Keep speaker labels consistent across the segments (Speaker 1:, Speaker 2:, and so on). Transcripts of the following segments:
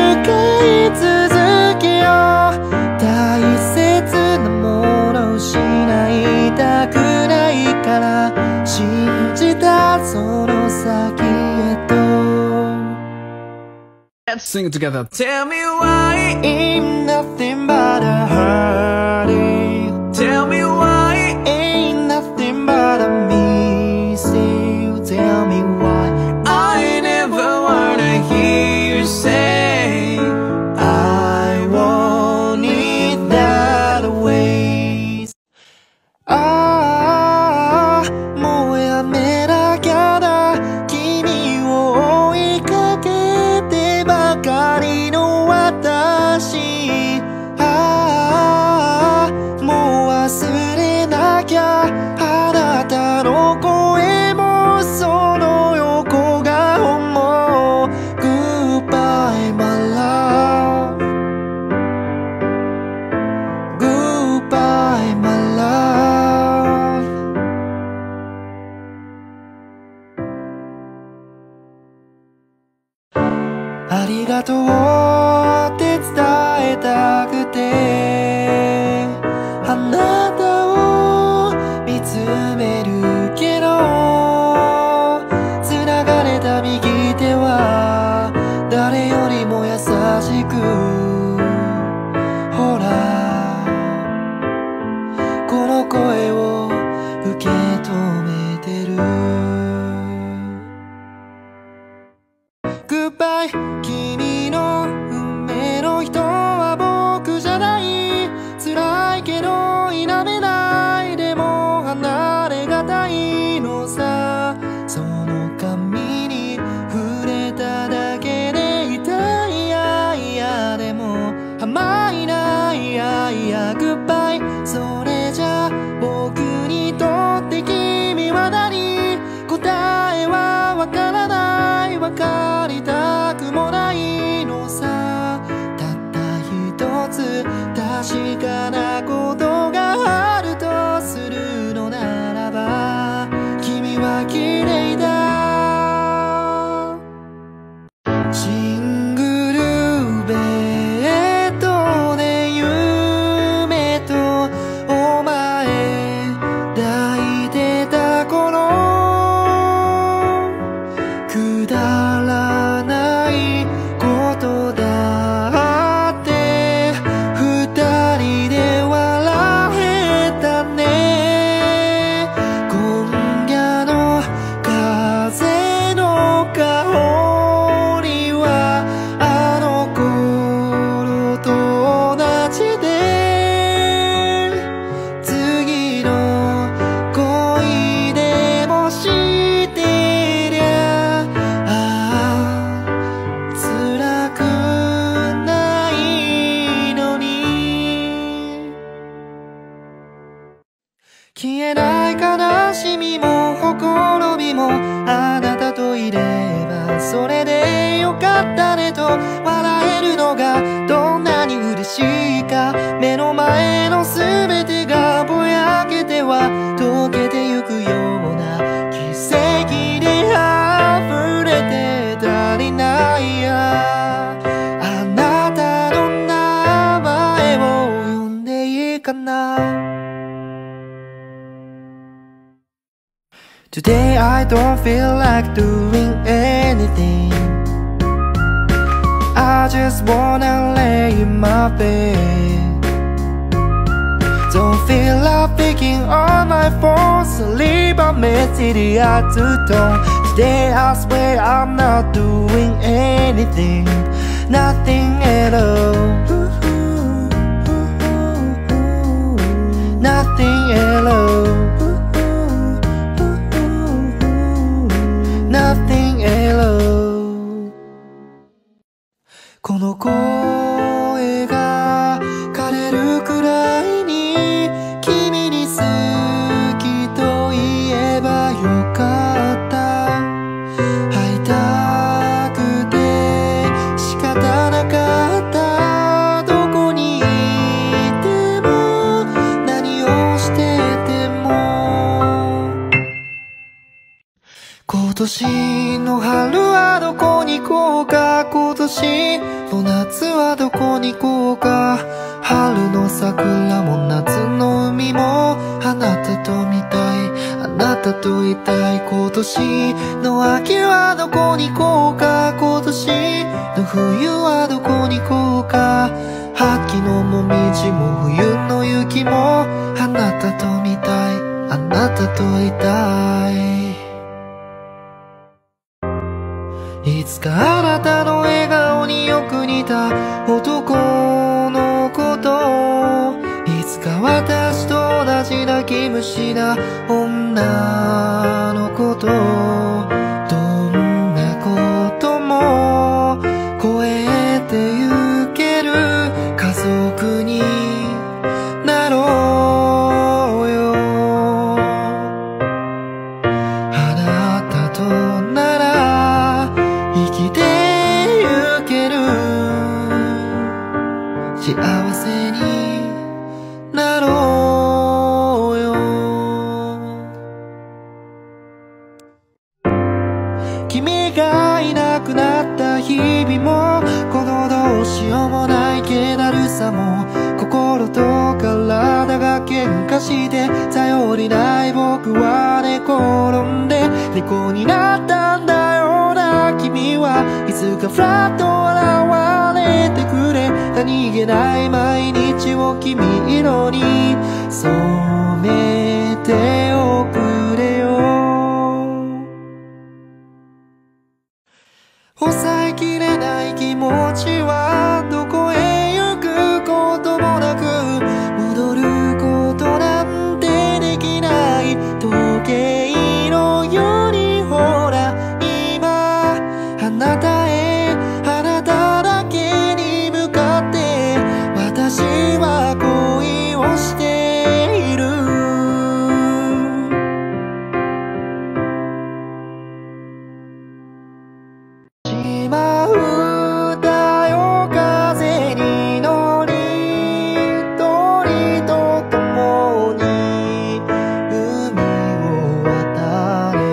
Speaker 1: い続けよう。大切なもの失いたくないから信じたその先へと。
Speaker 2: Let's sing it together. Tell me why
Speaker 1: ain't nothing but a heartache.
Speaker 2: Tell me why
Speaker 1: ain't nothing but a mistake. Tell me why
Speaker 2: I never wanna hear you say
Speaker 1: I want it that way. ああ、もうやめなきゃな。君を追いかけてばかりの私。ああ、もう忘れなきゃ。あなたの声もその横顔も Goodbye my love Goodbye my love。 ありがとうって伝えたくてあなたを見つめるけど繋がれた右手は誰よりも優しくほらこの声を受け止めてる。 Goodbye 君の運命の人は僕じゃない。辛いけど否めない。でも離れがたいのさ。その髪に触れただけで痛い。いやいやでも甘いな。いやいや Goodbye それじゃ僕にとって君は何。答えはわからない。わかりたくもないのさ。たった一つ確かなことがあるとするのならば君は綺麗だ。シングルベッドで夢とお前抱いてた頃くだらないことだって二人で笑えたね。今夜の風の香りはあの頃と同じで次の恋でもしてりゃああ辛くないのに。消えない悲しみもほころびもあなたといればそれでよかったねと笑えるのがどんなに嬉しいか。目の前の全てがぼやけては溶けてゆくような奇跡で溢れて足りないや。あなたの名前を呼んでいいかな。Today I don't feel like doing anything. I just wanna lay in my bed. Don't feel like picking on my phone, so leave a message at the tone. Today I swear I'm not doing anything, nothing at all. Nothing at all. Nothing at all. この声が枯れるくらいに君に好きと言えばよかった。会いたくて仕方なかった。どこにいても何をしてても今年の春はどこに行こうか。今年夏はどこに行こうか。春の桜も夏の海もあなたと見たい、あなたといたい。今年の秋はどこに行こうか。今年の冬はどこに行こうか。秋のもみじも冬の雪もあなたと見たい、あなたといたい。いつかあなたの笑顔によく似た男のこと、いつか私と同じ泣き虫な女のこと、どんなことも超えてゆける家族になろうよ。あなたとなら生きてゆける、幸せになろうよ。君がいなくなった日々も、このどうしようもない気だるさも、心と体が喧嘩して頼りない僕は寝転んで猫になったんだよな。君はいつかフラッと現れてくれ、何気ない毎日を君色に染めておくれよ。抑えきれない気持ちはどこへ行くこともなく、戻ることなんてできない時計のように、ほら今あなたへ、あなただけに向かって私は恋をしている。しまうだよ風に乗り、鳥と共に海を渡れ。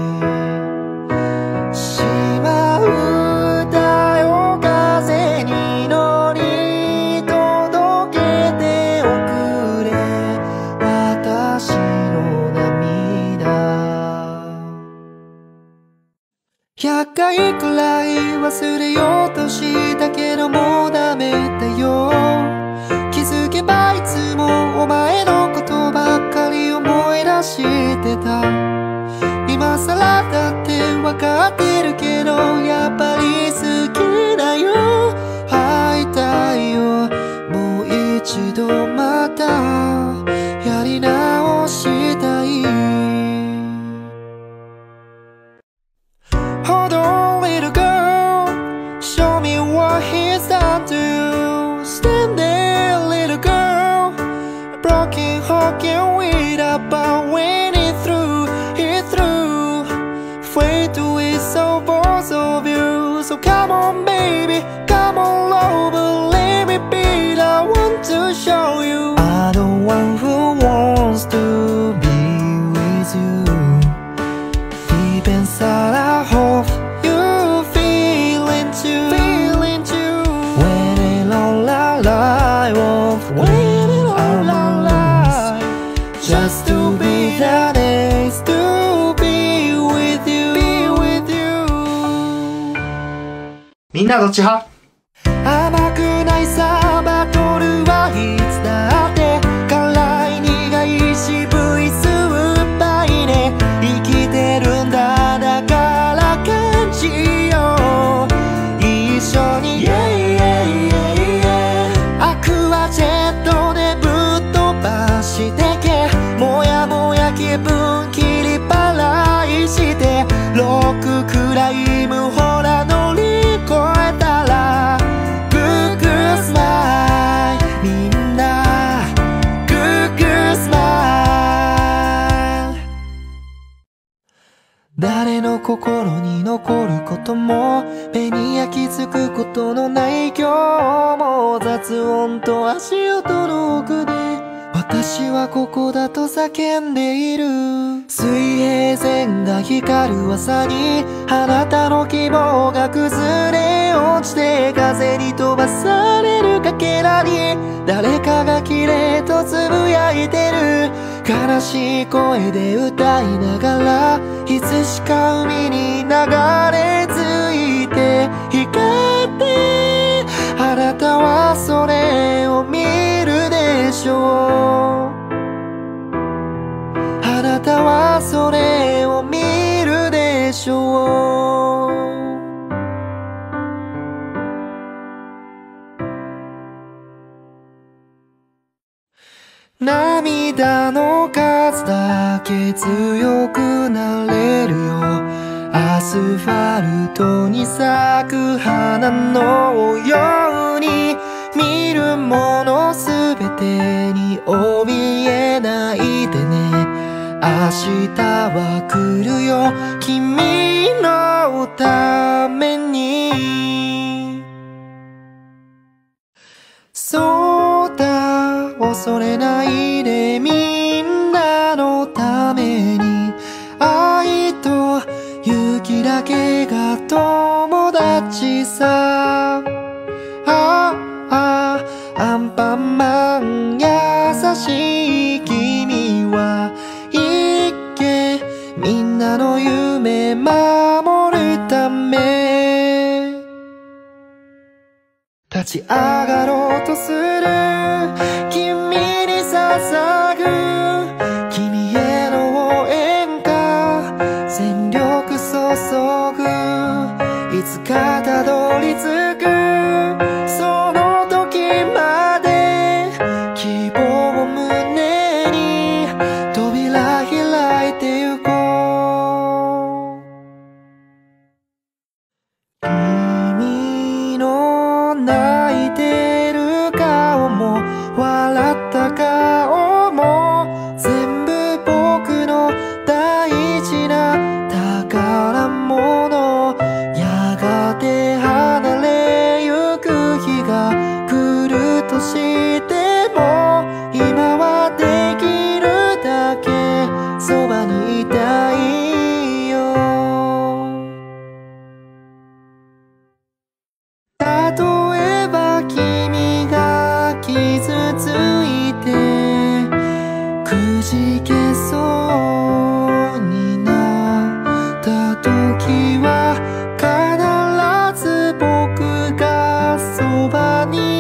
Speaker 1: しまうだよ風に乗り、届けておくれ私の涙。100回くらい忘れようとしたけどもうダメだよ。気づけばいつもお前のことばっかり思い出してた。今さらだってわかってるけどやっぱり好きだよ。会いたいよ、もう一度またやり直したい。Hold on little girl, show me what he's done to you. Stand there little girl, a broken heart can't wait about when it's through, it's through. Afraid to it so both of you. So come on baby, come on over, let me be the one to show you. I'm the one who wants to be with you. Deep inside I hope you feeling too, feeling too. Waiting all our life, waiting all our lives, just to be that next to be with you, be with you. みんなどっち派？甘くないさバトルはいつだって辛い苦い渋い酸っぱいね。生きてるんだ、だから感じよう一緒に。アクアジェットでぶっ飛ばしてけ、もやもや気分切り払いして、ロッククライムほら乗り越えたらグッグースマイル、みんなグッグースマイル。誰の心に残ることも目に焼き付くことのない今日も、雑音と足音の奥で私はここだと叫んでいる。水平線が光る朝にあなたの希望が崩れ落ちて風に飛ばされるかけらに誰かが綺麗とつぶやいてる。悲しい声で歌いながらいつしか海に流れ着いて光ってあなたはそれを見るでしょう。あなたはそれを見るでしょう。涙の数だけ強くなれるよ。アスファルトに咲く花のように見るものすべてに怯えないでね。明日は来るよ君のために。そうだ恐れないでみんなのために。愛と勇気だけが友達さ。アンパンマン優しい君はいけみんなの夢守るため立ち上がろうとする君に捧ぐ君への応援歌全力注ぐいつかたどり着くその時まで希望を胸に扉開いてゆこう。君の泣いてる顔も笑った顔も全部僕の大事な宝物。やがて離れゆく日が来るとしても今はできるだけそばにいたいよ。例えば君が傷ついてくじけそうになった時は必ず僕がそばに